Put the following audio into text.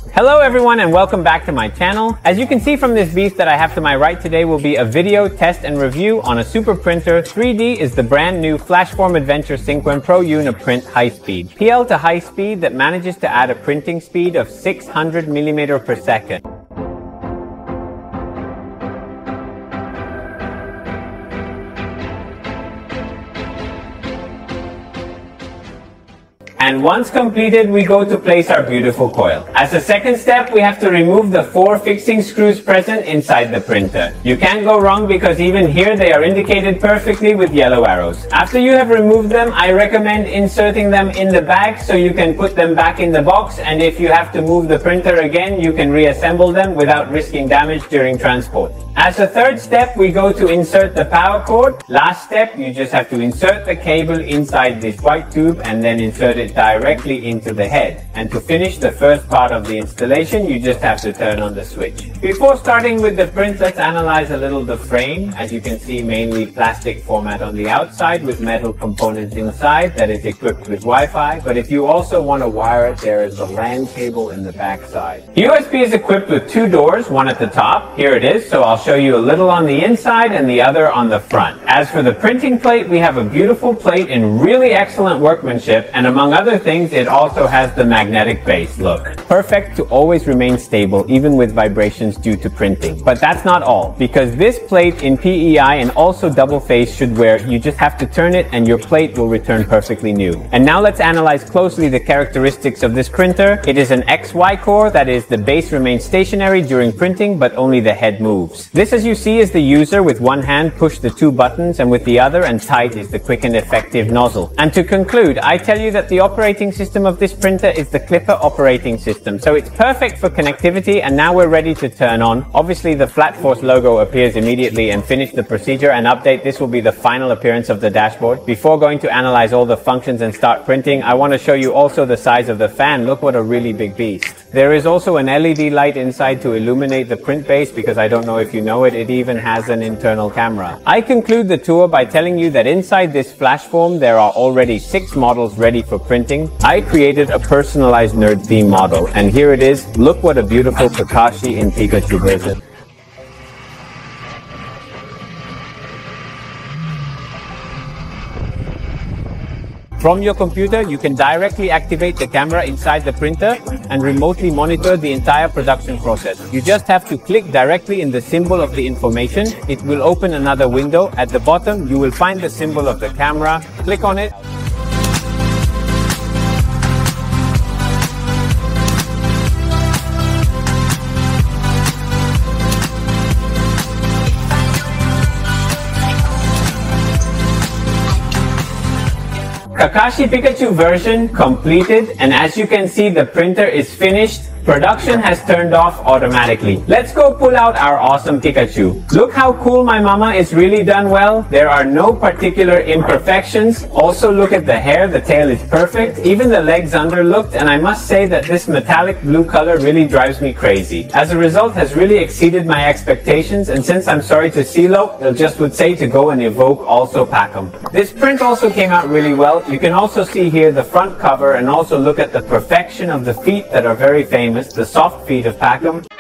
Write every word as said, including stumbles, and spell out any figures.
Hello everyone and welcome back to my channel. As you can see from this beast that I have to my right today will be a video, test and review on a super printer. three D is the brand new FLASHFORGE Adventurer Synchron Pro Uniprint High Speed. P L to high speed that manages to add a printing speed of six hundred millimeters per second. And once completed, we go to place our beautiful coil. As a second step, we have to remove the four fixing screws present inside the printer. You can't go wrong because even here they are indicated perfectly with yellow arrows. After you have removed them, I recommend inserting them in the bag so you can put them back in the box, and if you have to move the printer again, you can reassemble them without risking damage during transport. As a third step, we go to insert the power cord. Last step, you just have to insert the cable inside this white tube and then insert it directly into the head. And to finish the first part of the installation, you just have to turn on the switch. Before starting with the print, let's analyze a little the frame. As you can see, mainly plastic format on the outside with metal components inside that is equipped with Wi-Fi. But if you also want to wire it, there is a LAN cable in the back side. U S B is equipped with two doors, one at the top. Here it is, so I'll show you a little on the inside and the other on the front. As for the printing plate, we have a beautiful plate in really excellent workmanship, and among other things, it also has the magnetic base look. Perfect to always remain stable even with vibrations due to printing. But that's not all, because this plate in P E I and also double face should wear, you just have to turn it and your plate will return perfectly new. And now let's analyze closely the characteristics of this printer. It is an X Y core, that is, the base remains stationary during printing but only the head moves. This, as you see, is the user. With one hand push the two buttons and with the other and tight is the quick and effective nozzle. And to conclude, I tell you that the operating system of this printer is the Clipper operating system, so it's perfect for connectivity. And now we're ready to turn on. Obviously the FLASHFORGE logo appears immediately, and finish the procedure and update. This will be the final appearance of the dashboard. Before going to analyze all the functions and start printing, I want to show you also the size of the fan. Look what a really big beast. There is also an L E D light inside to illuminate the print base, because I don't know if you know it, it even has an internal camera. I conclude the tour by telling you that inside this flash form there are already six models ready for printing. I created a personalized nerd theme model, and here it is. Look what a beautiful Kakashi in Pikachu version. From your computer, you can directly activate the camera inside the printer and remotely monitor the entire production process. You just have to click directly in the symbol of the information. It will open another window. At the bottom, you will find the symbol of the camera. Click on it. Kakashi Pikachu version completed, and as you can see, the printer is finished. Production has turned off automatically. Let's go pull out our awesome Pikachu. Look how cool my mama is, really done well. There are no particular imperfections. Also look at the hair, the tail is perfect. Even the legs underlooked, and I must say that this metallic blue color really drives me crazy. As a result, has really exceeded my expectations, and since I'm sorry to Silo, I just would say to go and evoke also Packham. This print also came out really well. You can also see here the front cover, and also look at the perfection of the feet that are very famous. The soft feet of Packham.